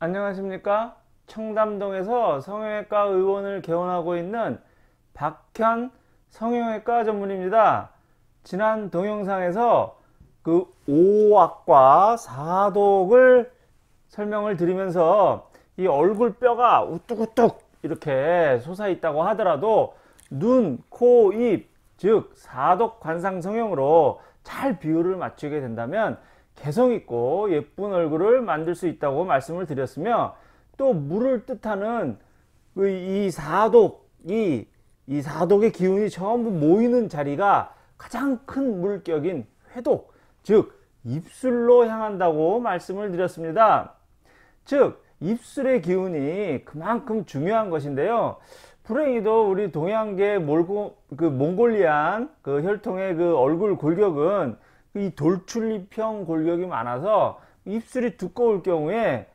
안녕하십니까? 청담동에서 성형외과 의원을 개원하고 있는 박현 성형외과 전문입니다. 지난 동영상에서 그 5악과 4독을 설명을 드리면서 이 얼굴 뼈가 우뚝우뚝 이렇게 솟아 있다고 하더라도 눈, 코, 입, 즉 4독 관상 성형으로 잘 비율을 맞추게 된다면 개성있고 예쁜 얼굴을 만들 수 있다고 말씀을 드렸으며, 또 물을 뜻하는 이 사독의 기운이 전부 모이는 자리가 가장 큰 물격인 회독, 즉 입술로 향한다고 말씀을 드렸습니다. 즉 입술의 기운이 그만큼 중요한 것인데요. 불행히도 우리 동양계 몽골리안 혈통의 얼굴 골격은 이 돌출입형 골격이 많아서 입술이 두꺼울 경우에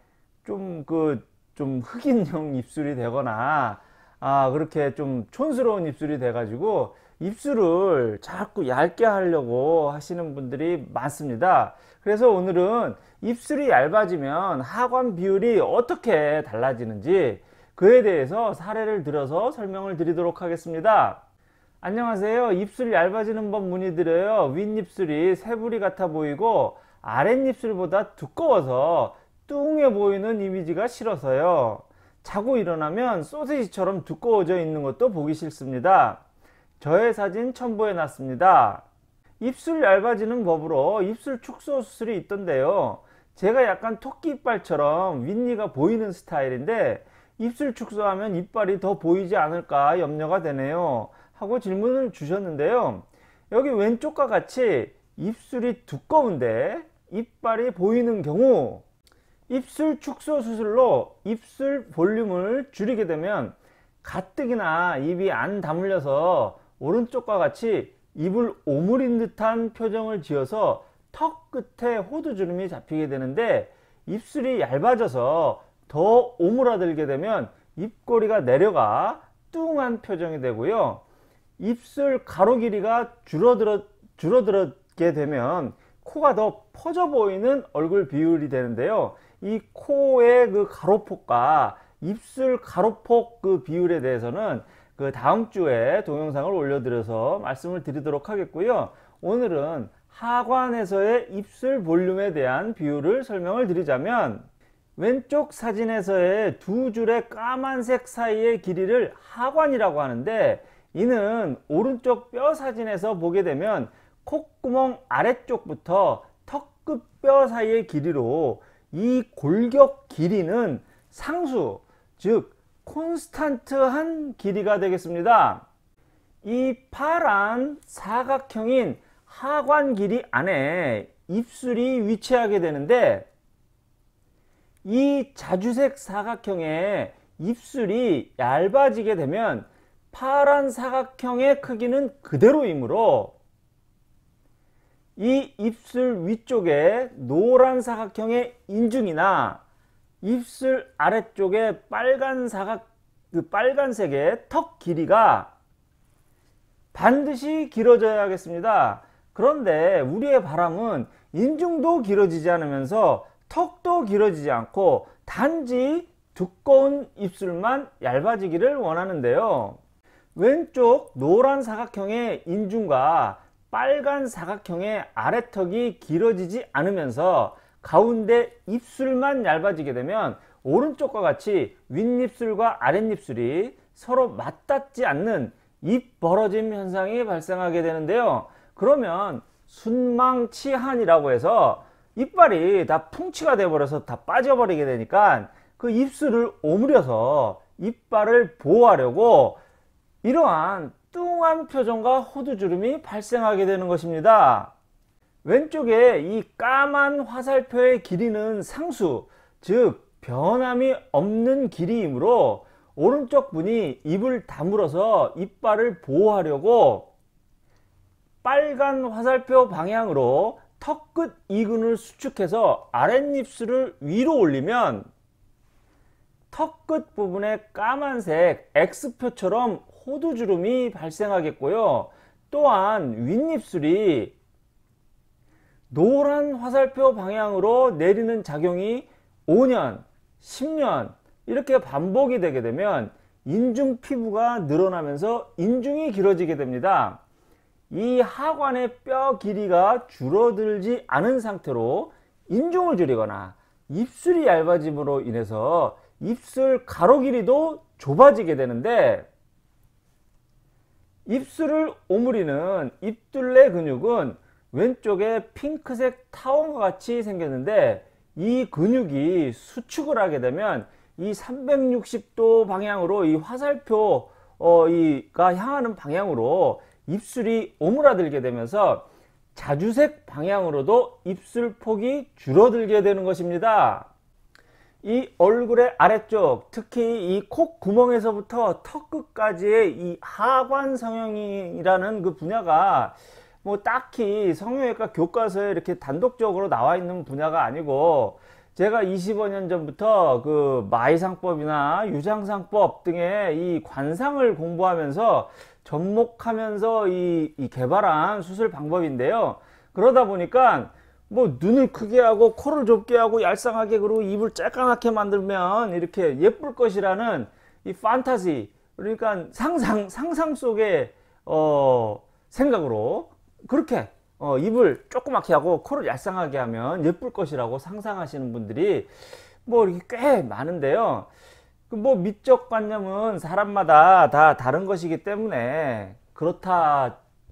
좀 흑인형 입술이 되거나 그렇게 좀 촌스러운 입술이 돼 가지고 입술을 자꾸 얇게 하려고 하시는 분들이 많습니다. 그래서 오늘은 입술이 얇아지면 하관 비율이 어떻게 달라지는지 그에 대해서 사례를 들어서 설명을 드리도록 하겠습니다. 안녕하세요. 입술 얇아지는 법 문의드려요. 윗입술이 새부리 같아 보이고 아랫입술보다 두꺼워서 뚱해 보이는 이미지가 싫어서요. 자고 일어나면 소시지처럼 두꺼워져 있는 것도 보기 싫습니다. 저의 사진 첨부해 놨습니다. 입술 얇아지는 법으로 입술 축소 수술이 있던데요. 제가 약간 토끼 이빨처럼 윗니가 보이는 스타일인데 입술 축소하면 이빨이 더 보이지 않을까 염려가 되네요 하고 질문을 주셨는데요. 여기 왼쪽과 같이 입술이 두꺼운데 이빨이 보이는 경우, 입술 축소 수술로 입술 볼륨을 줄이게 되면 가뜩이나 입이 안 다물려서 오른쪽과 같이 입을 오므린 듯한 표정을 지어서 턱 끝에 호두주름이 잡히게 되는데, 입술이 얇아져서 더 오므라들게 되면 입꼬리가 내려가 뚱한 표정이 되고요. 입술 가로 길이가 줄어들게 되면 코가 더 퍼져 보이는 얼굴 비율이 되는데요. 이 코의 가로폭과 입술 가로폭 비율에 대해서는 다음 주에 동영상을 올려드려서 말씀을 드리도록 하겠고요. 오늘은 하관에서의 입술 볼륨에 대한 비율을 설명을 드리자면, 왼쪽 사진에서의 두 줄의 까만색 사이의 길이를 하관이라고 하는데, 이는 오른쪽 뼈 사진에서 보게 되면 콧구멍 아래쪽부터 턱끝 뼈 사이의 길이로 이 골격 길이는 상수, 즉 콘스탄트한 길이가 되겠습니다. 이 파란 사각형인 하관 길이 안에 입술이 위치하게 되는데, 이 자주색 사각형의 입술이 얇아지게 되면 파란 사각형의 크기는 그대로이므로 이 입술 위쪽에 노란 사각형의 인중이나 입술 아래쪽에 빨간색의 턱 길이가 반드시 길어져야겠습니다. 그런데 우리의 바람은 인중도 길어지지 않으면서 턱도 길어지지 않고 단지 두꺼운 입술만 얇아지기를 원하는데요. 왼쪽 노란 사각형의 인중과 빨간 사각형의 아래턱이 길어지지 않으면서 가운데 입술만 얇아지게 되면 오른쪽과 같이 윗입술과 아랫입술이 서로 맞닿지 않는 입 벌어짐 현상이 발생하게 되는데요. 그러면 순망치한이라고 해서 이빨이 다 풍치가 되어버려서 다 빠져버리게 되니까 그 입술을 오므려서 이빨을 보호하려고 이러한 뚱한 표정과 호두주름이 발생하게 되는 것입니다. 왼쪽에 이 까만 화살표의 길이는 상수, 즉 변함이 없는 길이이므로 오른쪽 분이 입을 다물어서 이빨을 보호하려고 빨간 화살표 방향으로 턱끝 이근을 수축해서 아랫입술을 위로 올리면 턱끝 부분에 까만색 X표처럼 호두주름이 발생하겠고요. 또한 윗입술이 노란 화살표 방향으로 내리는 작용이 5년 10년 이렇게 반복이 되게 되면 인중 피부가 늘어나면서 인중이 길어지게 됩니다. 이 하관의 뼈 길이가 줄어들지 않은 상태로 인중을 줄이거나 입술이 얇아짐으로 인해서 입술 가로 길이도 좁아지게 되는데, 입술을 오므리는 입둘레 근육은 왼쪽에 핑크색 타원과 같이 생겼는데, 이 근육이 수축을 하게 되면 이 360도 방향으로 이 화살표 가 향하는 방향으로 입술이 오므라들게 되면서 자주색 방향으로도 입술 폭이 줄어들게 되는 것입니다. 이 얼굴의 아래쪽, 특히 이 콧구멍에서부터 턱 끝까지의 이 하관 성형이라는 그 분야가 뭐 딱히 성형외과 교과서에 이렇게 단독적으로 나와 있는 분야가 아니고, 제가 25년 전부터 그 마이상법이나 유장상법 등의 이 관상을 공부하면서 접목하면서 이 개발한 수술 방법인데요. 그러다 보니까 뭐 눈을 크게 하고 코를 좁게 하고 얄쌍하게, 그리고 입을 쬐까맣게 만들면 이렇게 예쁠 것이라는 이 판타지, 그러니까 상상 속의 생각으로 그렇게 입을 조그맣게 하고 코를 얄쌍하게 하면 예쁠 것이라고 상상하시는 분들이 뭐 이렇게 꽤 많은데요. 뭐 미적 관념은 사람마다 다 다른 것이기 때문에 그렇다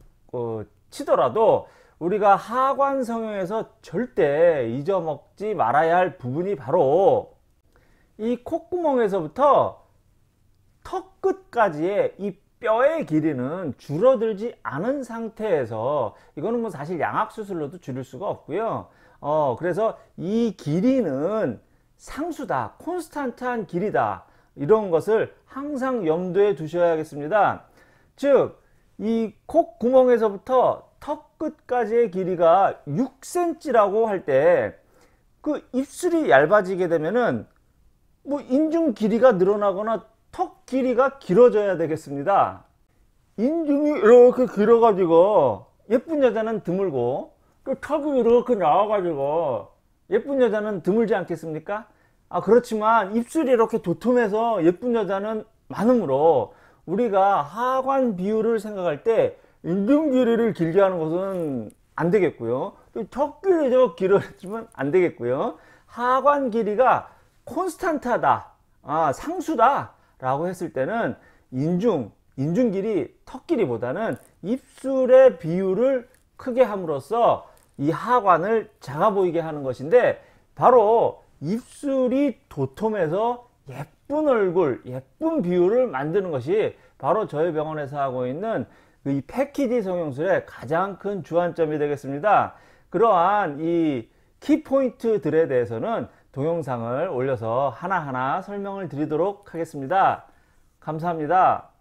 치더라도 우리가 하관 성형에서 절대 잊어먹지 말아야 할 부분이 바로 이 콧구멍에서부터 턱 끝까지의 이 뼈의 길이는 줄어들지 않은 상태에서, 이거는 뭐 사실 양악 수술로도 줄일 수가 없고요. 그래서 이 길이는 상수다, 콘스탄트한 길이다, 이런 것을 항상 염두에 두셔야겠습니다. 즉, 이 콧구멍에서부터 턱 끝까지의 길이가 6cm라고 할 때 그 입술이 얇아지게 되면은 뭐 인중 길이가 늘어나거나 턱 길이가 길어져야 되겠습니다. 인중이 이렇게 길어가지고 예쁜 여자는 드물고, 또 턱이 이렇게 나와가지고 예쁜 여자는 드물지 않겠습니까? 그렇지만 입술이 이렇게 도톰해서 예쁜 여자는 많으므로, 우리가 하관 비율을 생각할 때 인중 길이를 길게 하는 것은 안 되겠고요. 또 턱 길이도 길어지면 안 되겠고요. 하관 길이가 콘스탄트하다, 상수다 라고 했을 때는 인중 길이 턱 길이보다는 입술의 비율을 크게 함으로써 이 하관을 작아 보이게 하는 것인데, 바로 입술이 도톰해서 예쁜 얼굴, 예쁜 비율을 만드는 것이 바로 저희 병원에서 하고 있는 이 패키지 성형술의 가장 큰 주안점이 되겠습니다. 그러한 이 키포인트들에 대해서는 동영상을 올려서 하나하나 설명을 드리도록 하겠습니다. 감사합니다.